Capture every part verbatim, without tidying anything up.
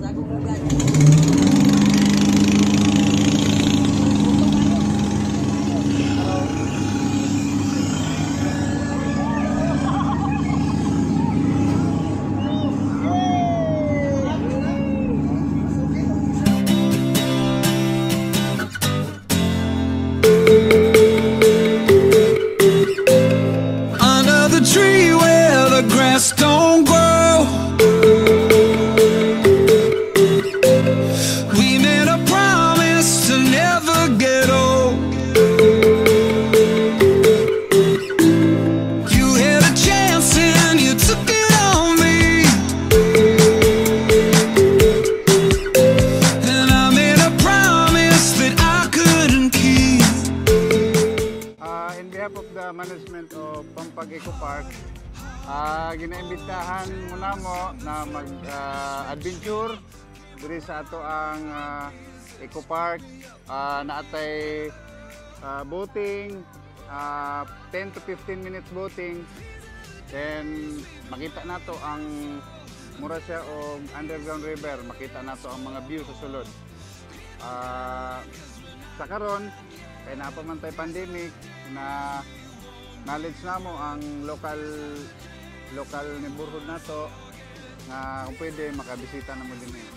Management of Pampag Eco Park, uh, ginaimbitahan muna mo na mag-adventure uh, diri sa ato ang uh, Eco Park. Uh, naatay uh, boating, uh, ten to fifteen minutes boating. Then makita nato ang mura siya o underground river, makita nato ang mga view sa sulod. Uh, sa karon kay napamantay pandemic na knowledge na mo ang local local neighborhood na to nga kung pwede makabisita na mo din eh.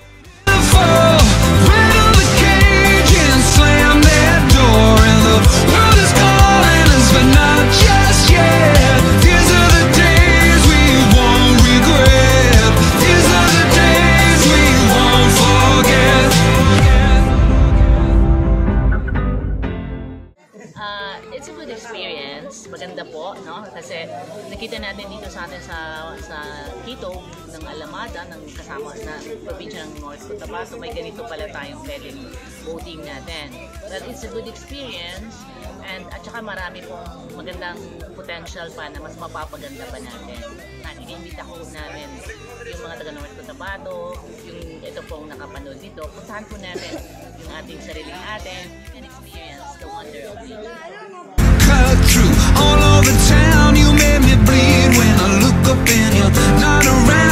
It's a good experience, maganda po, no? Kasi nakita natin dito sa atin sa sa Kitub ng Alamada, ng kasama na probinsya ng North Cotabato, may ganito pala tayong pwedeng boating natin. But it's a good experience, and at saka marami pong magandang potential pa na mas mapapaganda pa natin. At inimbita ko namin yung mga taga North Cotabato, yung ito pong nakapanood dito, puntahan po natin yung ating sariling atin and experience the wonder of it. Cut through all over town, you made me bleed when I look up and you're not around.